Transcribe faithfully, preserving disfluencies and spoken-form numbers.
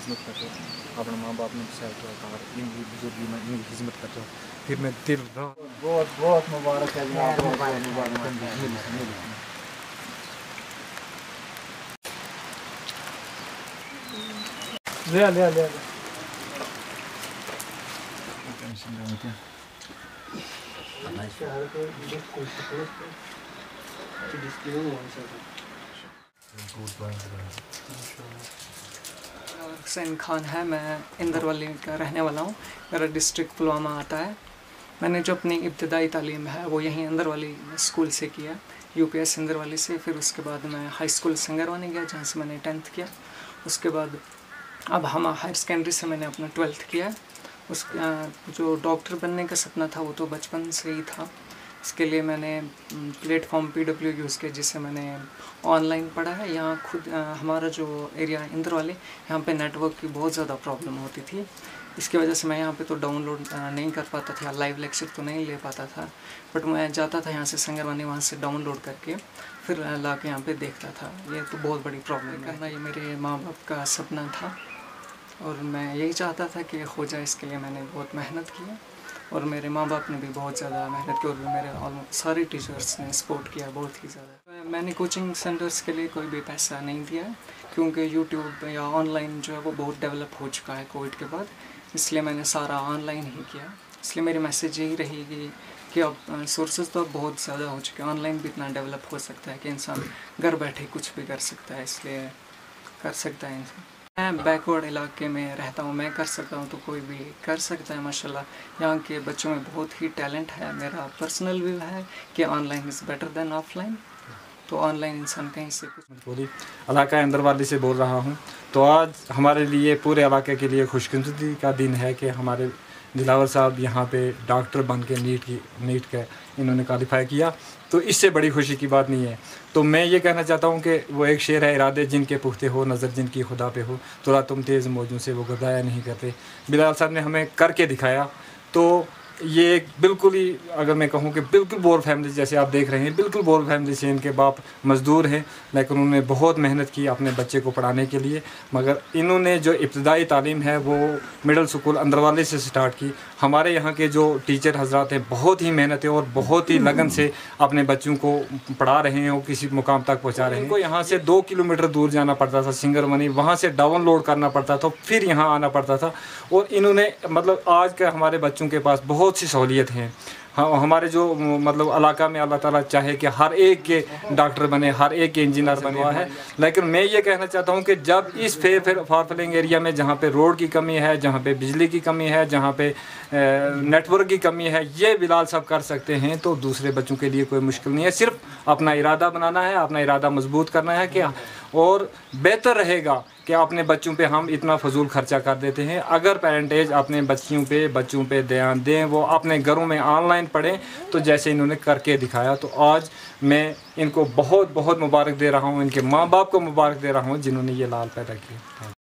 खिदमत करते हो, अपने माँ बाप ने बचाया किया और इनकी बुजुर्गी में इनकी खिदमत करते हो, फिर मैं दिल बहुत बहुत मुबारक है जनाब, बहुत मुबारक। ले ले ले टेंशन ना होती है। हुसैन खान है, मैं इंदरवाली का रहने वाला हूँ। मेरा डिस्ट्रिक्ट पुलवामा आता है। मैंने जो अपनी इब्तदाई तालीम है वो यहीं इंदरवाली स्कूल से किया, यूपीएस इंदरवाली से। फिर उसके बाद मैं हाई स्कूल संगरवानी गया जहाँ से मैंने टेंथ किया। उसके बाद अब हम हायर सेकेंडरी से मैंने अपना ट्वेल्थ किया। उस जो डॉक्टर बनने का सपना था वो तो बचपन से ही था। इसके लिए मैंने प्लेटफॉर्म पीडब्ल्यू यूज़ किया जिससे मैंने ऑनलाइन पढ़ा है। यहाँ खुद आ, हमारा जो एरिया इंदरवाली, यहाँ पे नेटवर्क की बहुत ज़्यादा प्रॉब्लम होती थी। इसकी वजह से मैं यहाँ पे तो डाउनलोड नहीं कर पाता था, लाइव लेक्चर तो नहीं ले पाता था। बट मैं जाता था यहाँ से संगरवानी, वहाँ से डाउनलोड करके फिर ला के यहाँ पर देखता था। ये तो बहुत बड़ी प्रॉब्लम करना, ये मेरे माँ बाप का सपना था और मैं यही चाहता था कि हो जाए। इसके लिए मैंने बहुत मेहनत की और मेरे माँ बाप ने भी बहुत ज़्यादा मेहनत की और मेरे ऑलमोस्ट सारे टीचर्स ने सपोर्ट किया बहुत ही ज़्यादा। मैंने कोचिंग सेंटर्स के लिए कोई भी पैसा नहीं दिया क्योंकि यूट्यूब या ऑनलाइन जो है वो बहुत डेवलप हो चुका है कोविड के बाद, इसलिए मैंने सारा ऑनलाइन ही किया। इसलिए मेरी मैसेज यही रहेगी कि अब सोर्सेज तो बहुत ज़्यादा हो चुके हैं, ऑनलाइन भी इतना डेवलप हो सकता है कि इंसान घर बैठे कुछ भी कर सकता है, इसलिए कर सकता है इंसान। मैं बैकवर्ड इलाके में रहता हूँ, मैं कर सकता हूँ तो कोई भी कर सकता है माशाल्लाह। यहाँ के बच्चों में बहुत ही टैलेंट है। मेरा पर्सनल व्यू है कि online is better than offline, तो ऑनलाइन इंसान कहीं से कुछ पूरी इलाका इंदरवाली से बोल रहा हूँ। तो आज हमारे लिए पूरे इलाके के लिए खुशकिस्मती का दिन है कि हमारे दिलावर साहब यहाँ पे डॉक्टर बन के नीट की नीट का इन्होंने क्वालिफाई किया, तो इससे बड़ी खुशी की बात नहीं है। तो मैं ये कहना चाहता हूँ कि वो एक शेर है, इरादे जिनके पुख्ते हो, नज़र जिनकी खुदा पे हो, तो तुम तेज़ मौजों से वो गदाया नहीं करते। बिलाल साहब ने हमें करके दिखाया। तो ये बिल्कुल ही, अगर मैं कहूँ कि बिल्कुल बोर फैमिली जैसे आप देख रहे हैं, बिल्कुल बोर फैमिली से इनके बाप मज़दूर हैं, लेकिन उन्होंने बहुत मेहनत की अपने बच्चे को पढ़ाने के लिए। मगर इन्होंने जो इब्तदाई तालीम है वो मिडिल स्कूल अंदरवाली से स्टार्ट की। हमारे यहाँ के जो टीचर हजरात हैं बहुत ही मेहनत है और बहुत ही लगन से अपने बच्चों को पढ़ा रहे हैं और किसी मुकाम तक पहुँचा रहे हैं। इनको यहाँ से दो किलोमीटर दूर जाना पड़ता था सिंगरवानी, वहाँ से डाउनलोड करना पड़ता था, फिर यहाँ आना पड़ता था। और इन्होंने मतलब आज के हमारे बच्चों के पास बहुत बहुत सी सहूलियत हैं। हाँ, हमारे जो मतलब इलाका में अल्लाह ताला चाहे कि हर एक के डॉक्टर बने, हर एक के इंजीनियर बने हुआ है। लेकिन मैं ये कहना चाहता हूँ कि जब इस फेर फेर फारफलिंग एरिया में जहाँ पे रोड की कमी है, जहाँ पे बिजली की कमी है, जहाँ पे नेटवर्क की कमी है, ये बिलाल सब कर सकते हैं, तो दूसरे बच्चों के लिए कोई मुश्किल नहीं है। सिर्फ अपना इरादा बनाना है, अपना इरादा मजबूत करना है कि और बेहतर रहेगा कि अपने बच्चों पे हम इतना फजूल खर्चा कर देते हैं। अगर पेरेंटेज अपने बच्चियों पे बच्चों पे ध्यान दें, वो अपने घरों में ऑनलाइन पढ़ें, तो जैसे इन्होंने करके दिखाया, तो आज मैं इनको बहुत बहुत मुबारक दे रहा हूँ, इनके माँ बाप को मुबारक दे रहा हूँ जिन्होंने ये लाल पैदा किया।